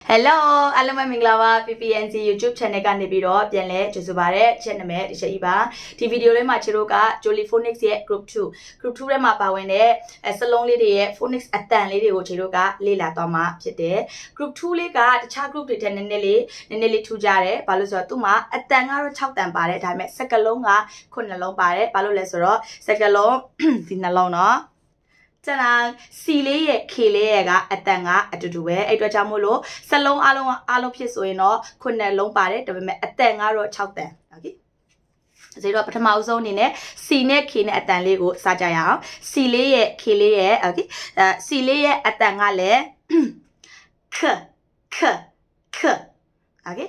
Hello, alama minglawa PPNC YouTube channel ka ne pi ro pian le jesu ba de channel me ti chai ba di video လေးမှာချီတို့က Jollyphonics ရဲ့ group 2 ထဲမှာပါဝင်တဲ့စလုံးလေးတွေရဲ့ phonics အတန်လေးတွေကိုချီတို့ကလေ့လာသွားမှာဖြစ်တယ် group 2 လေးကတခြား group တွေထက်နည်းနည်းလေးထူကြတယ်ဘာလို့ဆိုတော့သူ့မှာအတန်ကတော့6တန်ပါတယ်ဒါပေမဲ့စကလုံးက9လုံးပါတယ်ဘာလို့လဲဆိုတော့စကလုံးဒီနှလုံးเนาะကျန်တာစီလေးရဲ့ K လေးရဲ့ကအတန်ကအတူတူပဲအဲ့အတွက်ကြောင့်မို့လို့စလုံးအလုံးဖြစ်ဆိုရင်တော့9လုံးပါတယ်ဒါပေမဲ့အတန်ကတော့6တန်โอเคဒါတော့ပထမအဆုံးအနေနဲ့ C နဲ့ K နဲ့အတန်လေးကိုစကြရအောင် C လေးရဲ့ K လေးရဲ့โอเคC လေးရဲ့အတန်ကလည်း Kโอเค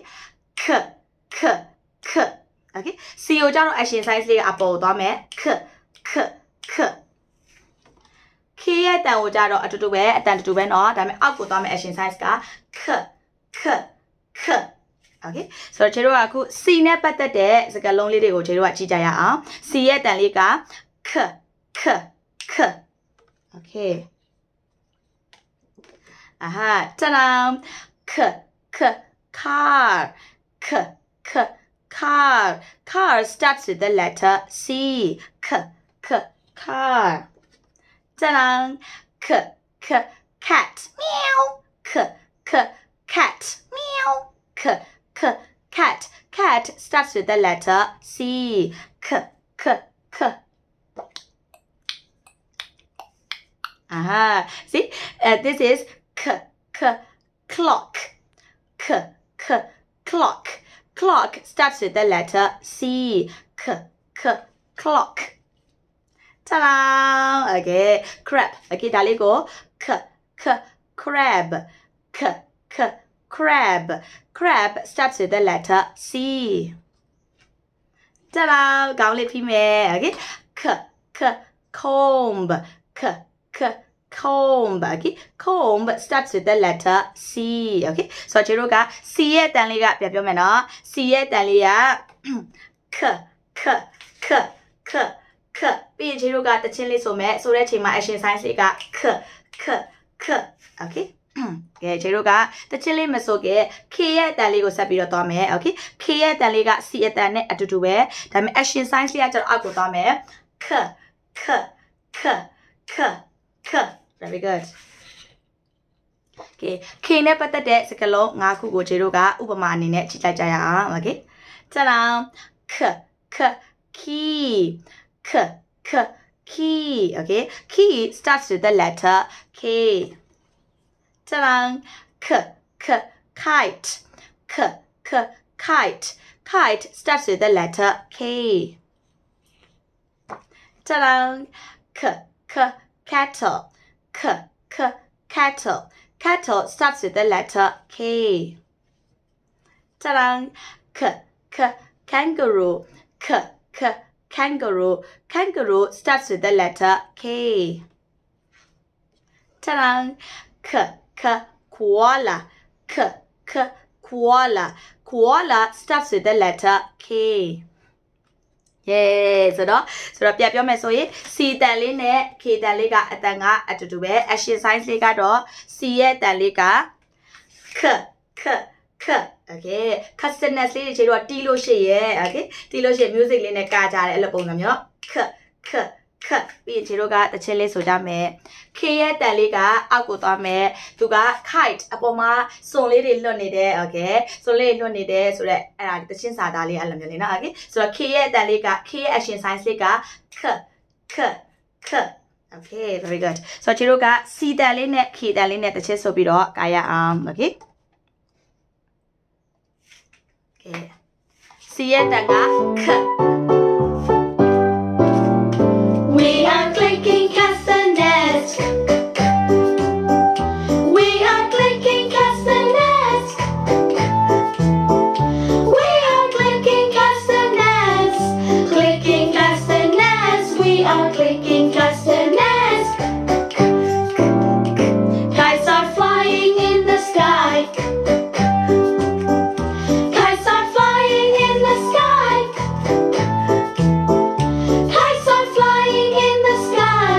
Kโอเค C ကိုကြတော့ action size လေးကအပေါ်သွားမယ် K K ရဲ့အတန်ကိုကြတော့အတူတူပဲအတန်တူတူပဲเนาะဒါပေမဲ့အောက်ကိုသွားမယ် action size က K okay ဆိုတော့ခြေတို့ကအခု C နဲ့ပတ်သက်တဲ့စကားလုံးလေးတွေကိုခြေတို့ကကြည့်ကြရအောင် C ရဲ့အတန်လေးက K okay တန် K car starts with the letter C car ตาราง cat meow cat meow cat starts with the letter C see this is clock clock starts with the letter C clock Ta-da! Okay, crab. Okay, dali go. Crab. Crab. Crab starts with the letter C. Ta-da! Gao li phi me. Okay. Comb. Comb. Okay. Comb starts with the letter C. Okay. So, chiro ka C ရဲ့တန်လေးကပြန်ပြောမယ်နော် C ရဲ့တန်လေးက ခပြီးရင်ခြေတို့ကတချင်းလေးဆိုမဲ့ဆိုတဲ့အချိန်မှာ action sign လေးကခ okay ကဲခြေတို့ကတချင်းလေးမဆိုခဲ့ K ရဲ့အတန်လေးကိုဆက်ပြီးတော့သွားမယ် okay K ရဲ့အတန်လေးက C အတန်နဲ့အတူတူပဲဒါပေမဲ့ action sign လေးကကျတော့အောက်ကိုသွားမယ်ခ very good okay K နဲ့ပတ်သက်တဲ့စကားလုံး၅ခုကိုခြေတို့ကဥပမာအနေနဲ့ကြည့်လိုက်ကြရအောင် okay ကျန်တာခ key key okay key starts with the letter K Tarang kite kite starts with the letter K Tarang cattle cattle starts with the letter K Tarang kangaroo kangaroo starts with the letter K Tarang koala koala starts with the letter K yeah ဆိုတော့ပြပြောမယ်ဆိုရင် C တန်လေးနဲ့ K တန်လေးကအတန်ကအတူတူပဲ action sign လေးကတော့ C ရဲ့တန်လေးက K okay customers လေးတွေခြေတော့တီးလို့ရှိရဲ့ okay တီးလို့ရှိရင် music လေးနဲ့ကကြတယ်အဲ့လိုပုံစံမျိုးခပြီးရင်ခြေတို့ကတချင်းလေးဆိုကြမယ် K ရဲ့တန်လေးကအောက်ကိုသွားမယ်သူက kite အပေါ်မှာစွန်လေးတွေလွတ်နေတယ် okay စွန်လေးလွတ်နေတယ်ဆိုတော့အဲ့ဒါတချင်းစာသားလေးအဲ့လိုမျိုးလေးနော် okay ဆိုတော့ K ရဲ့တန်လေးက K ရဲ့ action sign လေးကခ okay very good ဆိုတော့ခြေတို့က C တန်လေးနဲ့ K တန်လေးနဲ့တချင်းဆိုပြီးတော့ကာရအောင် okay C ရဲ့တန်ကခ We are clicking castanets. We are clicking castanets. We are clicking castanets. Clicking castanets. We are clicking castanets. Kites are flying in the sky. Kites are flying in the sky. Kites are flying in the sky.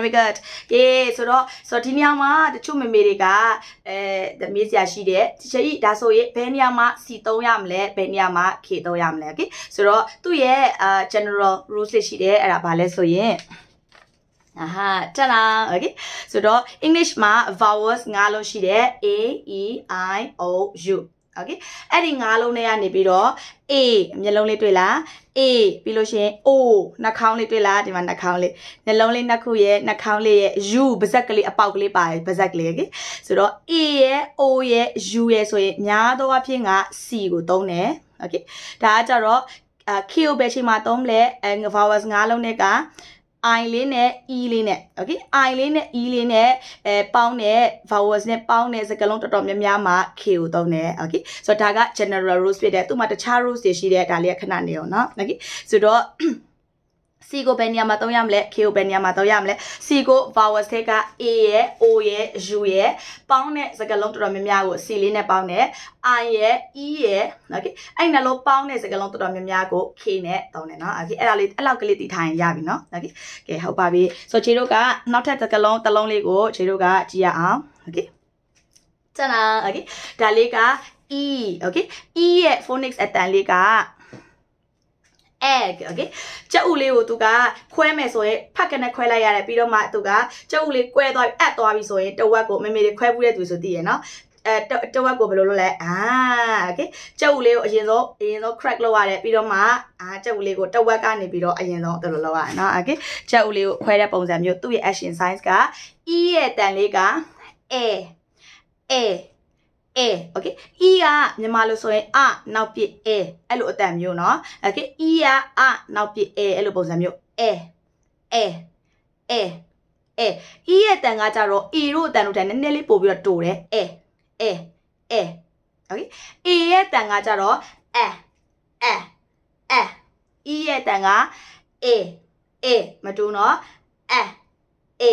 very good. Okay, so Tiniama, the two Merica, the Misia she did. Teacher, that's all it. Benyama, Sito Yamle, Benyama, Kito Yamle. Okay, so 2 year general rules she did at a palace. So yeah. Aha, ta-da. Okay, so English ma vowels ngalo shi de A, E, I, O, U. Okay, အဲ့ဒီငါးလုံးနဲ့ကနေပြီးတော့ A မျက်လုံးလေးတွေ့လား A ပြီးလို့ရှိရင် O နှာခေါင်းလေးတွေ့လားဒီမှာနှာခေါင်းလေးနှလုံးလေးနှစ်ခုရဲ့နှာခေါင်းလေးရဲ့ U ပါးစပ်ကလေးအပေါက်ကလေးပါတယ်ပါးစပ်ကလေး okay ဆိုတော့ A ရဲ့ O ရဲ့ U ရဲ့ဆိုရင်များသောအားဖြင့်က C ကိုသုံးတယ် okay ဒါကကြတော့ K ကိုပဲချိန်မှာသုံးလဲ vowels ငါးလုံးနဲ့ကI လေးနဲ့ E လေးနဲ့ okay I လေးနဲ့ E လေးနဲ့ပေါင်းတဲ့ vowels နဲ့ပေါင်းတဲ့စကားလုံးတော်တော်များများမှာ K ကိုသုံးတယ် okay ဆိုတော့ဒါက general rules ဖြစ်တယ်သူ့မှာတခြား rules တွေရှိတဲ့ဒါလေးကခဏနေအောင်เนาะ okay ဆိုတော့ C ကိုဘယ်နေရာမှာသုံးရမလဲ K ကိုဘယ်နေရာမှာသုံးရမလဲ C ကို vowels တွေက A ရဲ့ O ရဲ့ U ရဲ့ပေါင်းတဲ့စကားလုံးတော်တော်များများကို C လေးနဲ့ပေါင်းတယ် I ရဲ့ E ရဲ့ okay အဲ့နှလုံးပေါင်းတဲ့စကားလုံးတော်တော်များများကို K နဲ့သုံးတယ်เนาะ okay အဲ့ဒါလေးအဲ့လောက်ကလေးတည်ထားရင်ရပြီเนาะ okay ကဲဟုတ်ပါပြီဆိုတော့ခြေတို့ကနောက်ထပ်စကားလုံးတစ်လုံးလေးကိုခြေတို့ကကြည့်ရအောင် okay တနာ okay ဒါလေးက E okay E ရဲ့ phonics အတန်လေးကegg okay ကြက်ဥလေးကိုသူကခွဲမယ်ဆိုရင်ဖက်ကနေခွဲလိုက်ရတယ်ပြီးတော့မှသူကကြက်ဥလေးကွဲသွားပြီးအပ်သွားပြီဆိုရင်တဝက်ကိုမေမေတွေခွဲဘူးတဲ့သူဆိုသိရနော်တဝက်ကိုဘယ်လိုလုပ်လဲokay ကြက်ဥလေးကိုအရင်ဆုံး crack လုပ်ရတယ်ပြီးတော့မှကြက်ဥလေးကိုတဝက်ကနေပြီးတော့အရင်ဆုံးတော်လုပ်ရတယ်နော် okay ကြက်ဥလေးကိုခွဲတဲ့ပုံစံမျိုးသူ့ရဲ့ action signs က E ရဲ့တန်လေးက A okay E ကမြန်မာလိုဆိုရင်နောက်ပြ A အဲ့လိုအတန်မျိုးเนาะ okay E ကနောက်ပြ A အဲ့လိုပုံစံမျိုး A E ရဲ့တန်ကကြတော့ E တို့အတန်တို့တိုင်းနည်းနည်းလေးပို့ပြီးတော့တိုးတယ် A okay A ရဲ့တန်ကကြတော့ E ရဲ့တန်က A မတူเนาะ A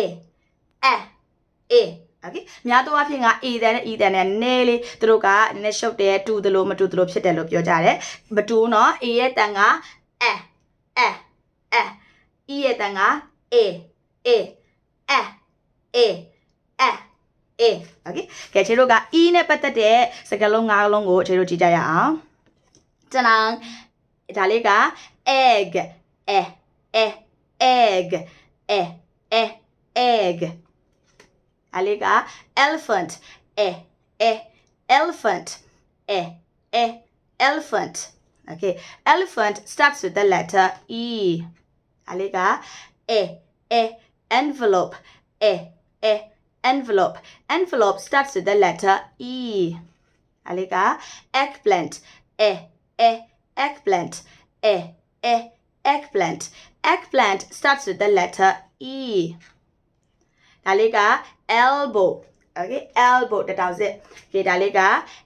okay များသောအားဖြင့်က A တန်နဲ့ E တန်နဲ့နည်းလေးသူတို့ကနည်းနည်းရှုပ်တယ်တူတယ်လို့မတူတယ်လို့ဖြစ်တယ်လို့ပြောကြတယ်မတူเนาะ A ရဲ့တန်က E ရဲ့တန်က A okay ကဲခြေတို့က E နဲ့ပတ်သက်တဲ့စကားလုံး၅လုံးကိုခြေတို့ကြည့်ကြရအောင်တနန်ဒါလေးက egg Aliga elephant elephant elephant okay elephant starts with the letter E Aliga envelope envelope starts with the letter E Aliga eggplant eggplant starts with the letter E Daliga elbow okay elbow that was it okay daliga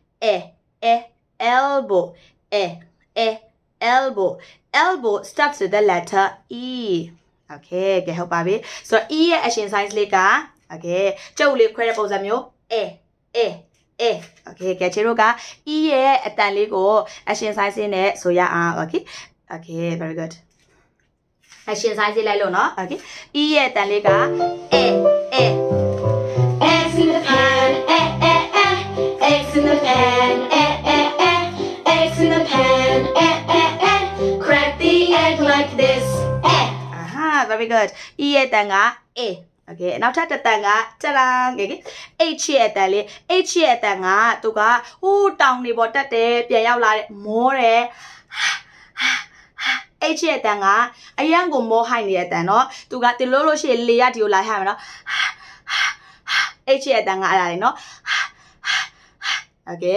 elbow starts with the letter E okay ကဲဟုတ်ပါပြီဆိုတော့ E ရဲ့ action signs လေးက okay ကျုပ်လေးခွဲတဲ့ပုံစံမျိုး okay ကဲခြေတို့က E ရဲ့အတန်လေးကို action signs နဲ့ဆိုရအောင် okay very good action signs လိုက်လို့နော် okay E ရဲ့အတန်လေးက Eggs in the pan, eggs in the pan, eggs in the pan, crack the egg like this, very good E ရဲ့တန်က A okay နောက်ထပ်တစ်တန်ကတရန် okay H ရဲ့တန်လေး H ရဲ့တန်ကသူကဟိုးတောင်နေပေါ်တက်တယ်ပြန်ရောက်လာတဲ့မောတယ်H ရဲ့တန်ကအရန်ကိုမောဟိုက်နေတဲ့တန်เนาะသူကဒီလို့လို့ရှိရင်လေရဒီကိုလာဟမယ်เนาะH ရဲ့တန်ကအဲ့ဒါလေเนาะ okay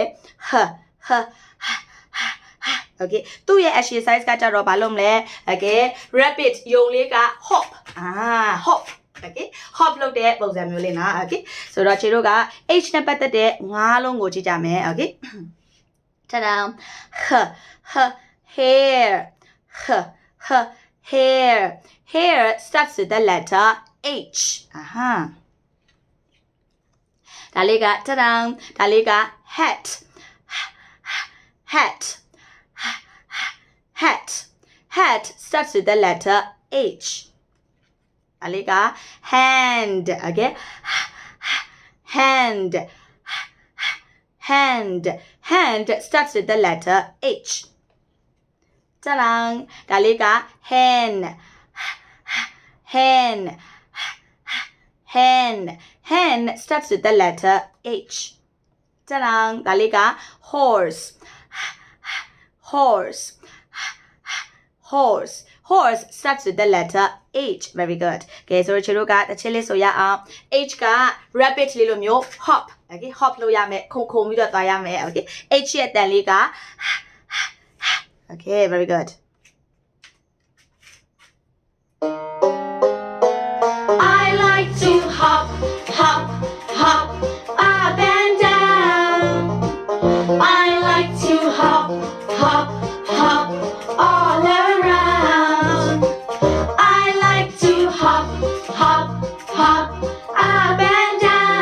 okay သူ့ရဲ့ exercise ကကြတော့ဘာလို့မလဲ okay rapid ယုံလေးက hop hop okay hop လုပ်တဲ့ပုံစံမျိုးလေးနော် okay ဆိုတော့ခြေတို့က H နဲ့ပတ်သက်တဲ့၅လုံးကိုကြည့်ကြမယ် okay ta-da hair starts with the letter H Daliga ta-da daliga hat starts with the letter H Aliga hand. Okay. Hand. Hand. Hand starts with the letter H. Tarang. Daliga hen. Hen. Hen. Hen starts with the letter H. Tarang. Daliga horse. Horse. Horse. Horse starts with the letter H. Very good. Okay, so chiruga the chili so ya H ka rabbit li lo myo hop. Okay, hop lo ya me khong mi do twa ya me. Okay. H ye tan li ka okay, very good. I like to hop, hop, hop, up and down. I like to hop, hop, hop, all around. I like to hop, hop, hop, up and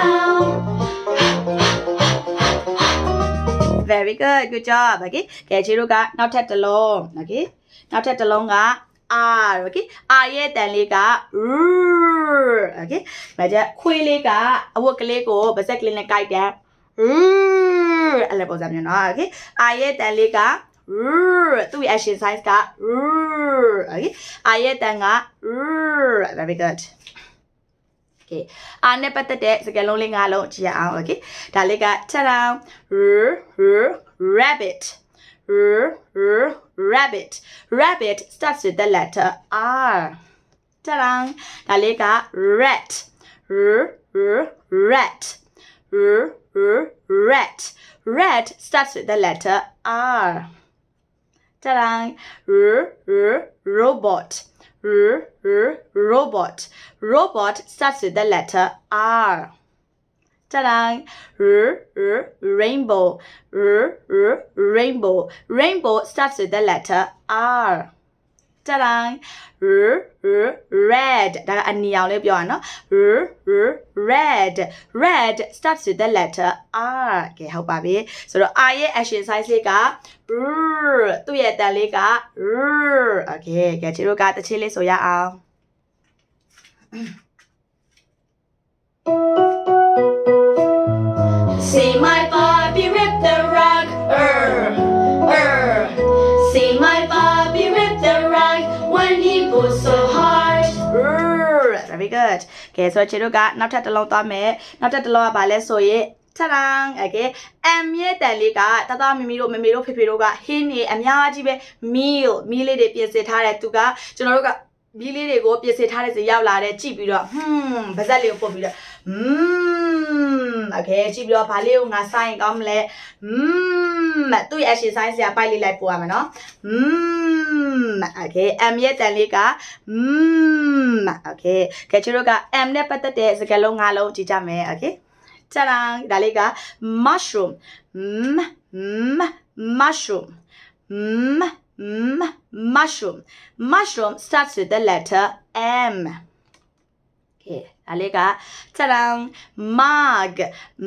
down. Very good. Good job. Okay. Okay, chiruga now tat along. Okay. Now tat along ga R. Okay. R ye tan li ka R. Okay. Maja khwe li ka awak kle ko ba set kle ne kai tan R. Ala po sa myo no. Okay. R ye tan li ka R. Tu action size ka R. Okay. R ye tan ga R. Very good. Okay. R ne patat de sakan long li 5 long ji ya aung. Okay. Da li ka ta-da rabbit. Rabbit. Rabbit starts with the letter R. Ta-da. Da li ka rat. Rat. Rat. Rat starts with the letter R. Ta-da. Robot. Robot. Robot starts with the letter R. Ta-da. Rainbow. Rainbow. Rainbow starts with the letter R. Ta-da. Red. Da ani yaung le pyo no. Red. Red starts with the letter R. Okay, help pa bi. So R ye action size le ka tu ye tan le ka okay, okay, chiro ka tachi le so ya aung. See my Bobby rip the rug, See my Bobby rip the rug when he pulls so hard. Very good. Okay, so chiro ka now tat along twa me. Now tat along ba le so ye ta-da. Okay. M ye tan li ka tata mimi do meme do phe phe do ka hin ni a mya ji be meal le de pyin sit tha de tu ka chuno do ka meal le de ko pyin sit tha de si yaw la de chi pi do ba zat le ko put pi do okay, chi pi do ba le ko nga sa yin kaung le tu ye action size ya pai le lai po ya ma no okay, M ye tan li ka okay, ke chuno ka M ne patat de sakan long 5 long ji ja me. Okay. Ta-da. Daliga mushroom. Mushroom. Mushroom. Mushroom starts with the letter M. Okay. Daliga ta-da. Mug.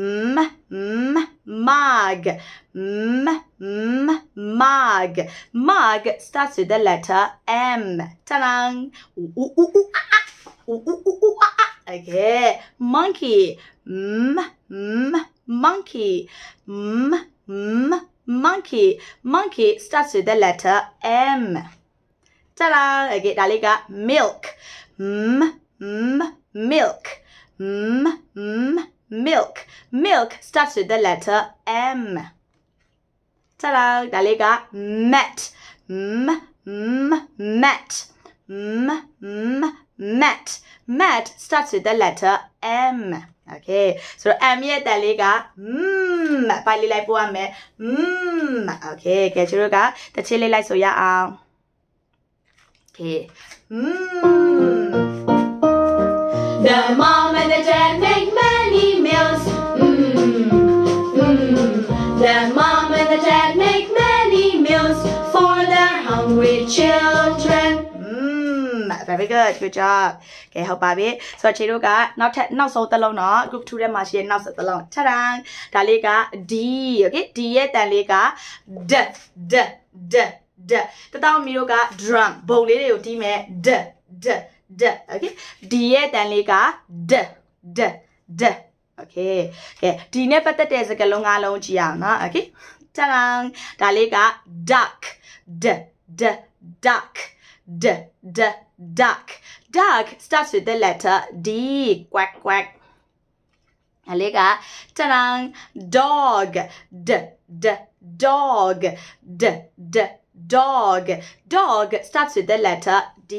Mug. Mug. Mug starts with the letter M. Ta-da. Okay. Monkey. Monkey. Monkey. Monkey starts with the letter M. Ta-da. Okay, daliga milk. Milk. Milk. Milk starts with the letter M. Ta-da. Daliga mat. Mat. Mat. Mat starts with the letter M. Okay, so M ye tan le ka pai le lai po ya me. Okay, ke chiro ka tachi le lai so ya aung. Okay. The mom and the dad make many meals. The mom and the dad make many meals for their hungry children. Very good. Good job. Okay, help baby. So chiro ka now so talong no group 2 de ma shi now so talong. Ta-da. Da le ka D. Okay, D ye tan le ka D. Tatao mi do ka drum. Bong le de ko ti me D. okay D ရဲ့တန်လေးက d okay ကဲဒီနဲ့ပတ်သက်တဲ့စကားလုံး၅လုံးကြည့်အောင်နော် okay တန်ဒါလေးက duck duck duck starts with the letter D quack quack alega tarang dog dog starts with the letter D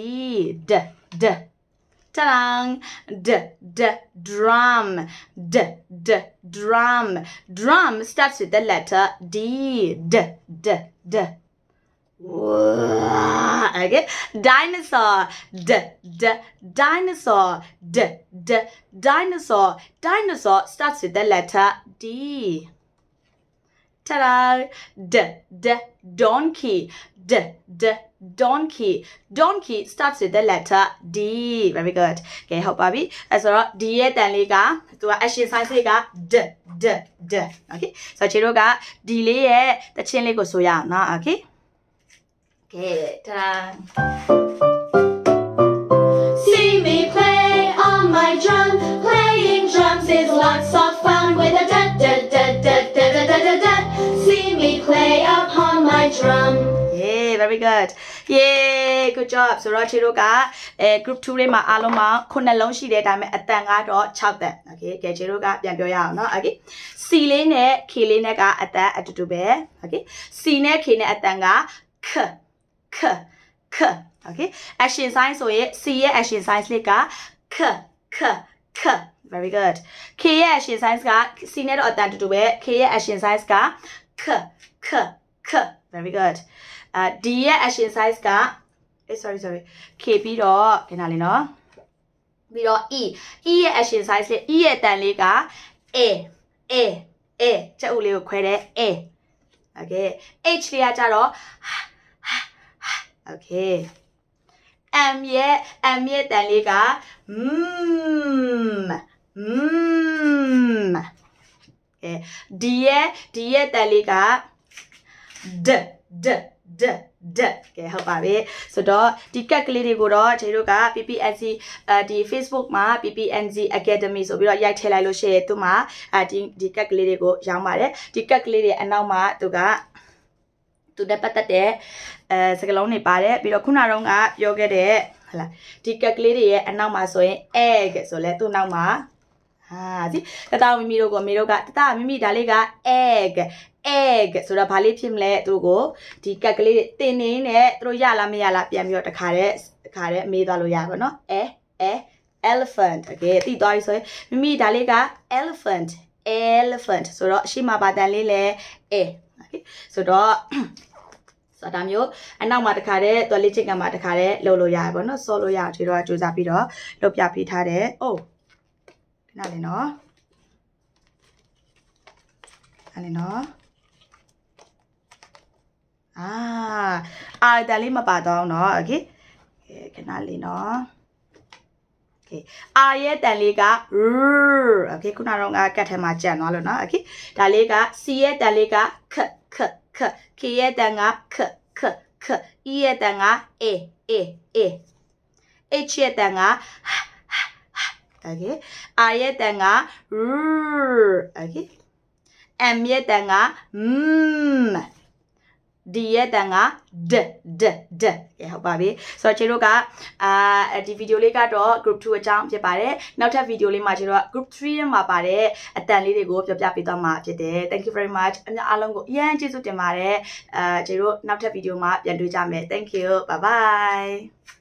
tarang drum starts with the letter D okay dinosaur dinosaur starts with the letter D ta-da donkey starts with the letter D very good okay ဟုတ်ပါပြီအဲ့ဆိုတော့ D ရဲ့တန်လေးကသူက action sign လေးက d okay ဆိုတော့ခြေတို့က D လေးရဲ့တချင်းလေးကိုဆိုရအောင်နော် okay okay ta-da see me play on my drum playing drums is lots of fun with a da da da da da da da da see me play upon my drum yeah very good yeah good job ဆိုတော့ခြေတို့ကgroup 2လေးမှာအားလုံးမှာ9လုံးရှိတယ်ဒါပေမဲ့အတန်ကတော့6တန် okay ကဲခြေတို့ကပြန်ပြောရအောင်เนาะ okay C လေးနဲ့ K လေးနဲ့ကအတန်အတူတူပဲ okay C နဲ့ K နဲ့အတန်က k okay action sign ဆိုရင် C ရဲ့ action sign လေးက k very good K ရဲ့ action sign က C နဲ့တော့အတန်တူတူပဲ K ရဲ့ action sign က k very good D ရဲ့ action size ကsorry K ပြီးတော့ခဏလေးနော်ပြီးတော့ E ရဲ့ action size လေး E ရဲ့တန်လေးက A ချက်ဦးလေးကိုခွဲတဲ့ A okay H လေးကကြတော့ okay M ရဲ့တန်လေးက okay D ရဲ့တန်လေးက d ကဲဟုတ်ပါပြီဆိုတော့ဒီကက်ကလေးတွေကိုတော့ကျွန်တော်တို့က PPNC ဒီ Facebook မှာ PPNC Academy ဆိုပြီးတော့ရိုက်ထည့်လိုက်လို့ရှိရင်သူမှာဒီကက်ကလေးတွေကိုရောင်းပါတယ်ဒီကက်ကလေးတွေအနောက်မှာသူနဲ့ပတ်သက်တဲ့စကားလုံးတွေပါတယ်ပြီးတော့ခုနကတော့ပြောခဲ့တဲ့ဟလာဒီကက်ကလေးတွေရဲ့အနောက်မှာဆိုရင် egg ဆိုလဲသူ့နောက်မှာဒီတတမိမိတို့ကိုမိတို့ကတတမိမိဒါလေးက egg ဆိုတော့ဘာလေးဖြစ်မလဲသူတို့ကိုဒီကက်ကလေးတွေတင်နေနဲ့သူတို့ရလားမရလားပြန်ပြီးတော့တခါတည်းမေးသွားလို့ရပါတော့ elephant okay သိသွားပြီဆိုရင်မိမိဒါလေးက elephant ဆိုတော့အရှိမပါတန်လေးလဲ okay ဆိုတော့ဒါမျိုးအနောက်မှာတခါတည်းသူလေးချက်ကမှာတခါတည်းလှုပ်လို့ရပါဘောနော်ဆော့လို့ရအောင်ဒီတော့ကြိုးစားပြီးတော့လှုပ်ပြပေးထားတယ်အိုးခဏလေးနော်အဲ့နော်ဒါလေးမပါတော့เนาะ okay ခဏလေးနော် okay R ရဲ့တန်လေးက okay ခုနကတော့ကတ်ထဲမှာကြံသွားလို့เนาะ okay ဒါလေးက C ရဲ့တန်လေးက k K ရဲ့တန်က k E ရဲ့တန်က A H ရဲ့တန်က okay R ရဲ့တန်က okay M ရဲ့တန်က D ရဲ့တန်က d ကဲဟုတ်ပါပြီဆိုတော့ခြေတို့ကဒီဗီဒီယိုလေးကတော့ group 2အကြောင်းဖြစ်ပါတယ်နောက်ထပ်ဗီဒီယိုလေးမှာခြေတို့က group 3ထဲမှာပါတဲ့အတန်လေးတွေကိုပြောပြပေးသွားမှာဖြစ်တယ် thank you very much အများအားလုံးကိုအရင်ကျေးဇူးတင်ပါတယ်ခြေတို့နောက်ထပ်ဗီဒီယိုမှာပြန်တွေ့ကြမယ် thank you bye bye